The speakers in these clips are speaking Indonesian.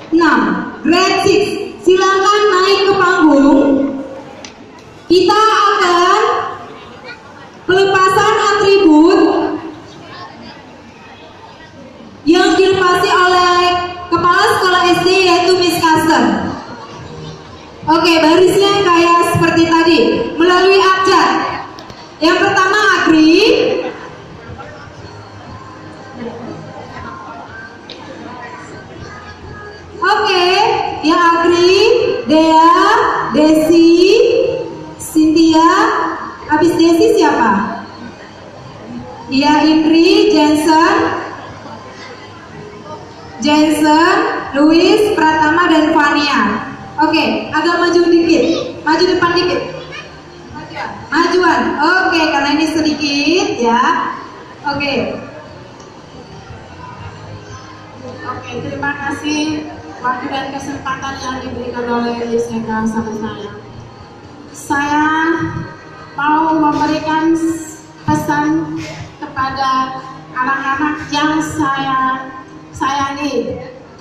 6. Grade 6, silakan naik ke panggung. Kita akan pelepasan atribut yang dilepasi oleh kepala sekolah SD yaitu Miss Kasen. Oke, barisnya kayak seperti tadi melalui abjad. Yang pertama Agri, oke, yang Agri, Dea, Desi, Cynthia, habis Desi siapa? Iya, Indri, Jensen, Louis, Pratama, dan Fania. Oke, agak maju dikit, maju depan dikit. Majuan, oke, karena ini sedikit ya. Oke. Oke, terima kasih waktu dan kesempatan yang diberikan oleh YSK sama saya. Saya mau memberikan pesan kepada anak-anak yang saya sayangi.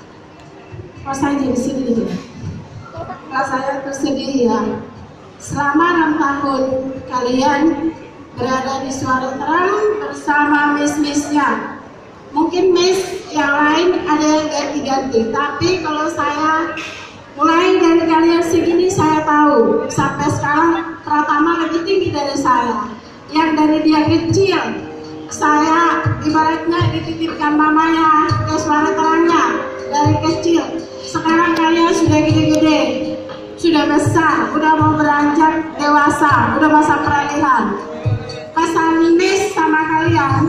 Oh, saya di sini dulu. Kalau saya tersedih ya. Selama 6 tahun kalian berada di Suara Terang bersama miss-missnya. Mungkin miss yang lain ada yang ganti-ganti, tapi kalau saya mulai dari kalian segini saya tahu sampai sekarang Pratama lebih tinggi dari saya. Yang dari dia kecil saya ibaratnya dititipkan mamanya ke Suara Terangnya dari kecil. Sekarang kalian sudah gede-gede, sudah besar, udah mau beranjak dewasa, udah masa peralihan. Pesan miss sama kalian,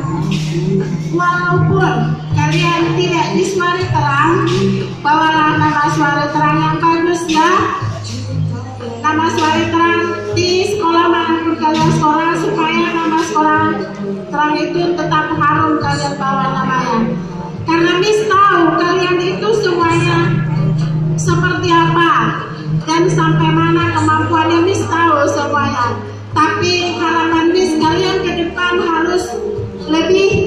walaupun kalian tidak di Suara Terang, bawalah nama Suara Terang yang bagus ya. Nama Suara Terang di sekolah manapun kalian sekolah, supaya nama sekolah Terang itu tetap harum kalian bawa namanya. Karena miss tahu kalian itu semuanya seperti apa dan sampai mana kemampuannya, miss tahu semuanya. Tapi harapan miss kalian ke depan harus lebih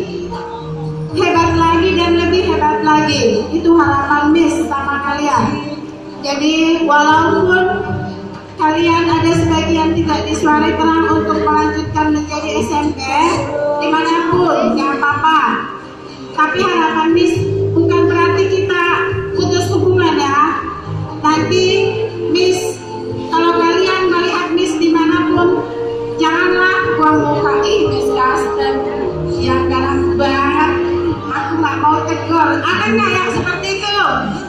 hebat lagi dan lebih hebat lagi. Itu harapan miss sama kalian. Jadi walaupun kalian ada sebagian tidak di Suara Terang untuk melanjutkan menjadi SMP dimanapun, jangan apa-apa. Tapi harapan miss bukan berarti kita putus hubungan ya. Nanti miss, kalau kalian melihat miss dimanapun, janganlah buang muka miss Kasten yang galak banget, aku nggak mau tegur. Ada nggak yang seperti itu?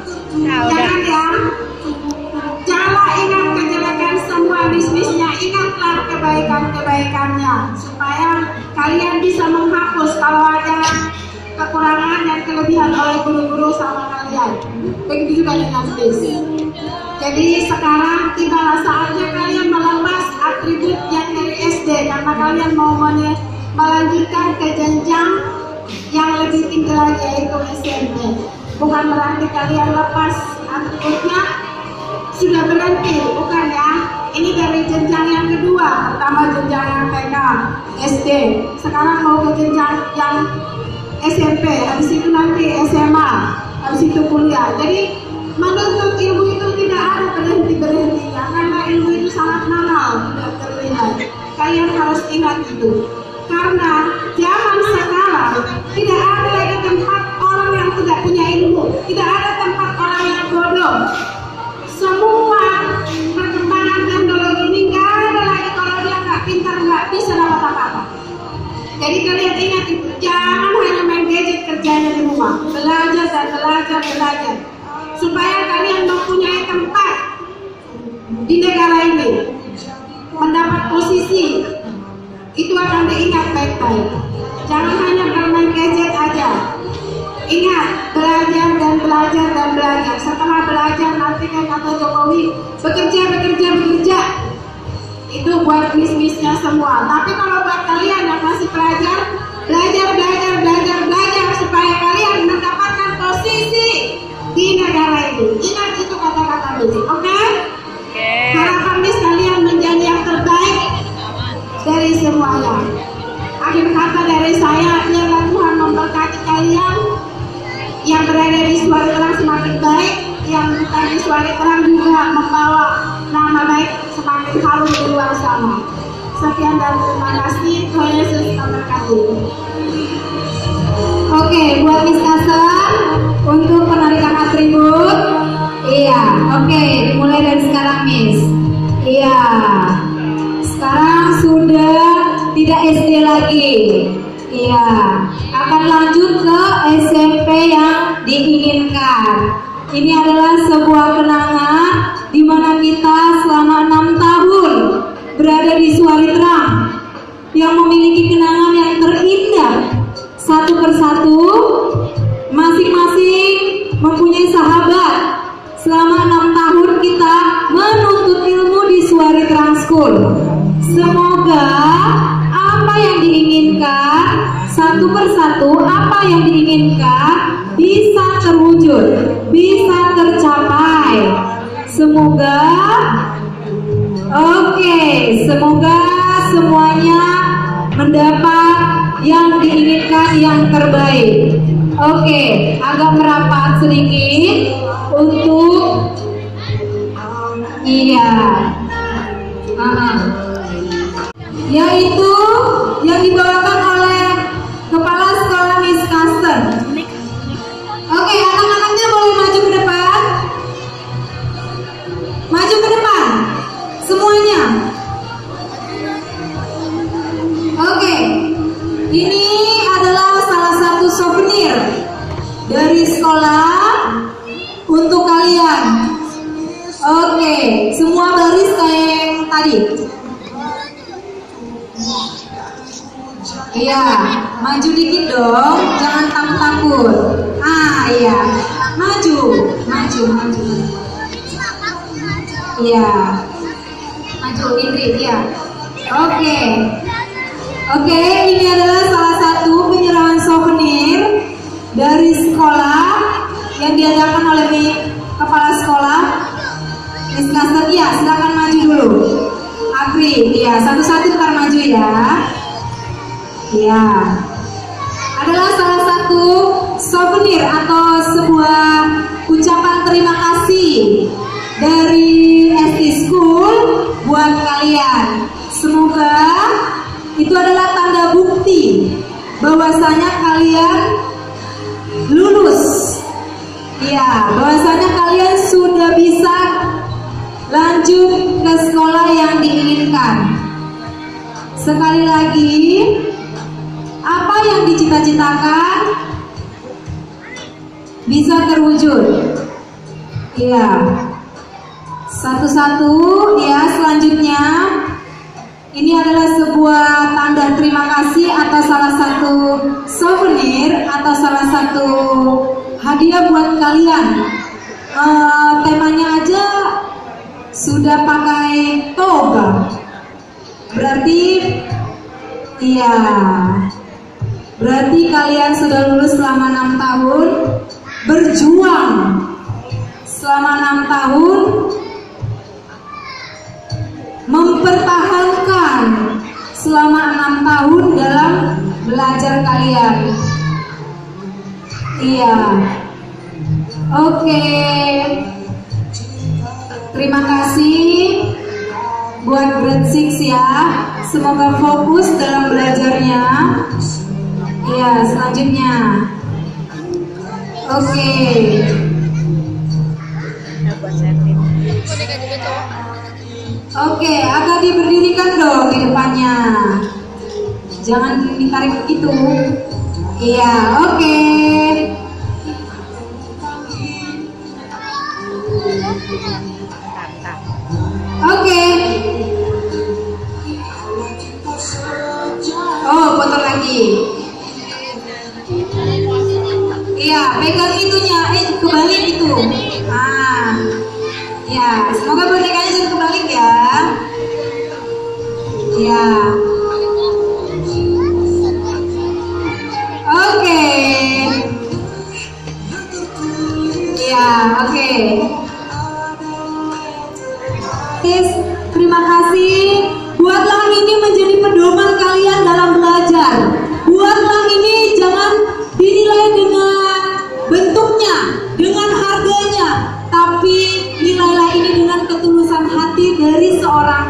Jangan ya. Janganlah ingat kejelekan semua miss-missnya, ingatlah kebaikan-kebaikannya supaya kalian bisa menghapus kalau ada kekurangan dan kelebihan oleh guru-guru sama kalian. Begitu juga dengan miss. Jadi sekarang tibalah saatnya kalian melepas atribut yang dari SD karena kalian mau melanjutkan ke jenjang yang lebih tinggi lagi yaitu SMP. Bukan berarti kalian lepas atributnya sudah berhenti, bukan ya. Ini dari jenjang yang kedua, pertama jenjang yang TK, SD. Sekarang mau ke jenjang yang SMP, habis itu nanti SMA, habis itu kuliah. Jadi menuntut ilmu itu tidak ada berhenti-berhentinya karena ilmu itu sangat mahal, tidak terlihat. Kalian harus ingat itu. Karena zaman sekarang tidak ada lagi tempat orang yang tidak punya ilmu, tidak ada tempat orang yang bodoh. Semua perkembangan teknologi ini nggak ada lagi kalau dia nggak pintar, nggak bisa dapat apa-apa. Jadi kalian ingat itu, jangan hanya main gadget kerjanya di rumah, belajar dan belajar, supaya kalian mempunyai tempat di negara ini, mendapat posisi. Itu akan diingat baik-baik. Jangan hanya bermain gadget aja. Ingat, belajar dan belajar. Setelah belajar nanti kan kata Jokowi, bekerja. Itu buat miss-missnya semua. Tapi kalau buat kalian yang masih belajar supaya kalian mendapatkan posisi di negara ini. Ingat itu kata-kata miss, oke? Harapan miss kalian menjadi yang terbaik dari semuanya. Akhir kata dari saya, biarlah Tuhan memberkati kalian yang berada di Suara Terang semakin baik, Suara Terang juga membawa nama baik semakin harum di luar sana. Sekian dan terima kasih. Tuhan Yesus memberkati. Oke, buat Miss Kasen untuk penarikan atribut. Iya, oke, mulai dari sekarang Miss. Iya, sekarang sudah tidak SD lagi. Iya, akan lanjut ke SMP yang diinginkan. Ini adalah sebuah kenangan di mana kita selama 6 tahun berada di Suari Terang yang memiliki kenangan yang terindah. Satu persatu, masing-masing mempunyai sahabat. Selama 6 tahun kita menuntut ilmu di Suari Terang School. Semoga apa yang diinginkan, satu persatu apa yang diinginkan bisa terwujud, bisa tercapai. Semoga, semoga semuanya mendapat yang diinginkan yang terbaik. Oke, agak merapat sedikit untuk yaitu yang dibawakan oleh Kepala Sekolah Miss Kasen. Oke, anak-anaknya boleh maju ke depan. Maju ke depan semuanya. Oke, ini adalah salah satu souvenir dari sekolah untuk kalian. Oke, semua baris kayak yang tadi. Iya, maju dikit dong, jangan takut-takut. Iya, maju. Iya, maju Indri, iya. Oke, ini adalah salah satu penyerahan souvenir dari sekolah yang diadakan oleh Kepala Sekolah Miss Kasen. Iya, silakan maju dulu. Agri, iya, satu-satu ntar maju ya. Iya, adalah salah satu souvenir atau sebuah ucapan terima kasih dari SD School buat kalian. Semoga itu adalah tanda bukti bahwasanya kalian lulus. Iya, bahwasanya kalian sudah bisa lanjut ke sekolah yang diinginkan. Sekali lagi, apa yang dicita-citakan bisa terwujud. Iya. Satu-satu ya, selanjutnya ini adalah sebuah tanda terima kasih atau salah satu souvenir atau salah satu hadiah buat kalian. Temanya aja sudah pakai toga. Berarti iya. Berarti kalian sudah lulus selama 6 tahun, berjuang selama 6 tahun, mempertahankan selama 6 tahun dalam belajar kalian. Iya. Oke. Terima kasih buat grade 6 ya. Semoga fokus dalam belajarnya. Iya, selanjutnya. Oke. Oke, agak diberdirikan dong di depannya. Jangan ditarik begitu. Iya, oke. Oke. Oh, foto lagi. Iya, pegang itunya, kebalik itu. Ya, semoga bonekanya jangan kebalik ya. Ya. Oke. Ya, oke. Terima kasih. Buatlah ini menjadi pedoman kalian dalam belajar. Buatlah ini jangan dinilai dengan bentuknya, dengan harganya, tapi seorang